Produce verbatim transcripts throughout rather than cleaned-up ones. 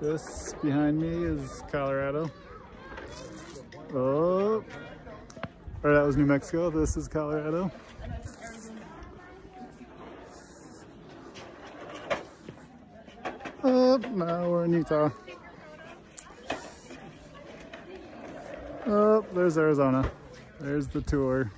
This behind me is Colorado. Oh, or that was New Mexico. This is Colorado. Oh, now we're in Utah. Oh, there's Arizona. There's the tour.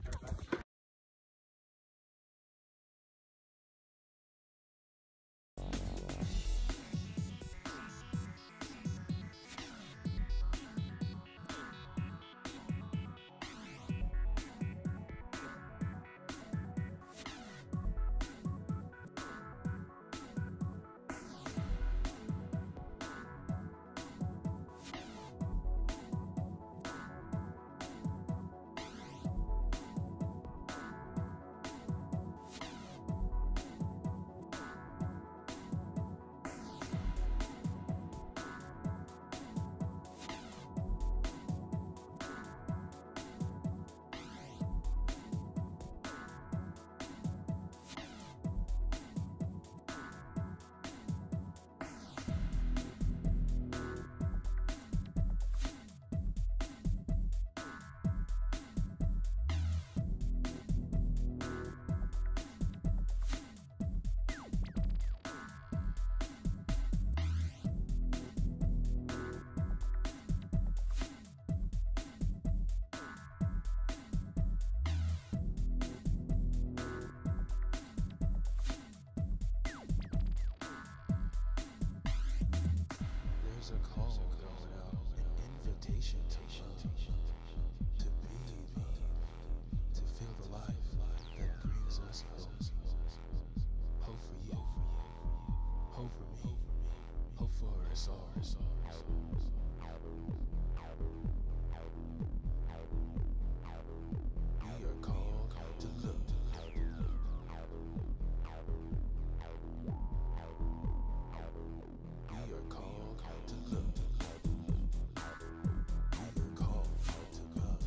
There's a call going out, an invitation to love, to be me, to feel the life that brings us hope. Hope for you, hope for me, hope for us all. We are called to look. We are called to look. We are called to love.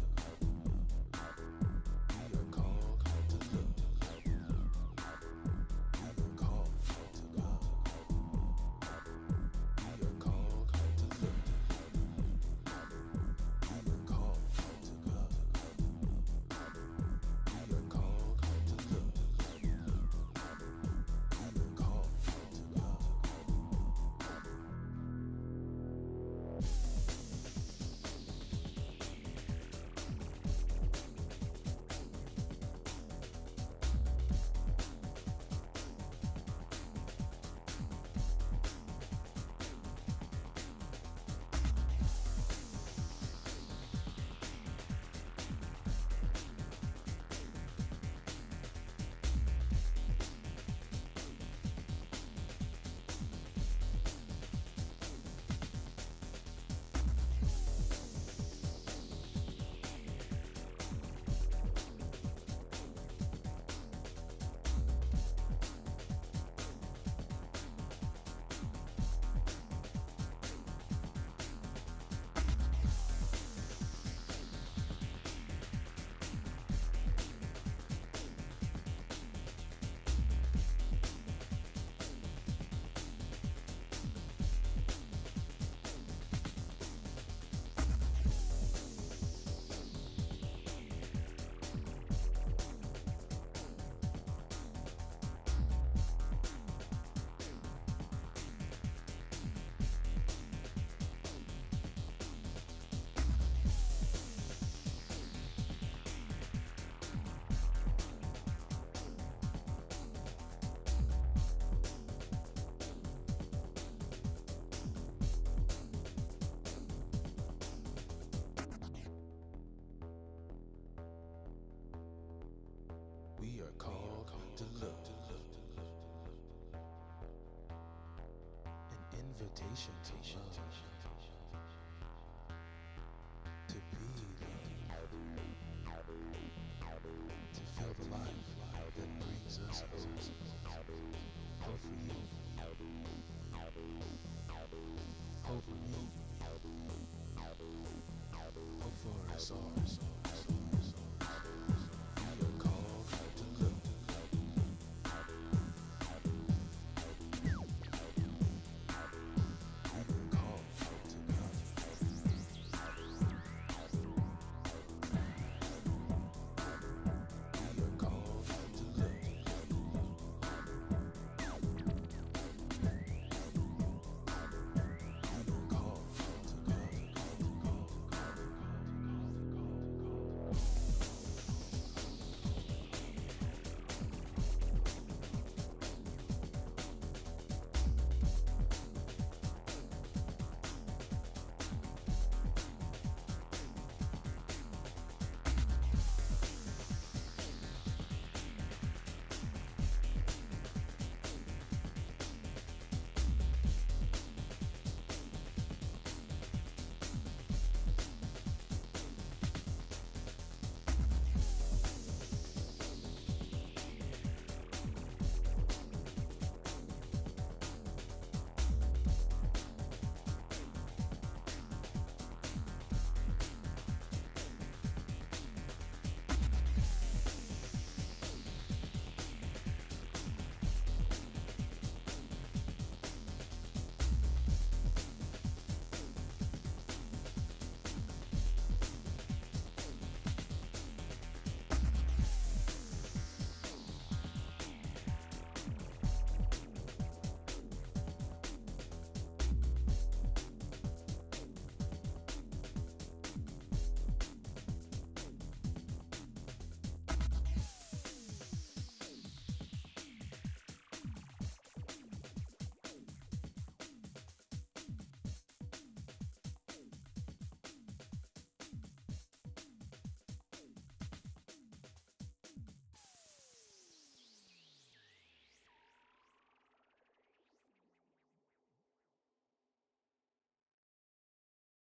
We are called to look. We are called to love. We are called to look. We are called to love. We are called to look. We are called to love. We are called to look. An invitation to love, to be loved, to feel the life that brings us hope. Hope for you, hope for me, hope for us all.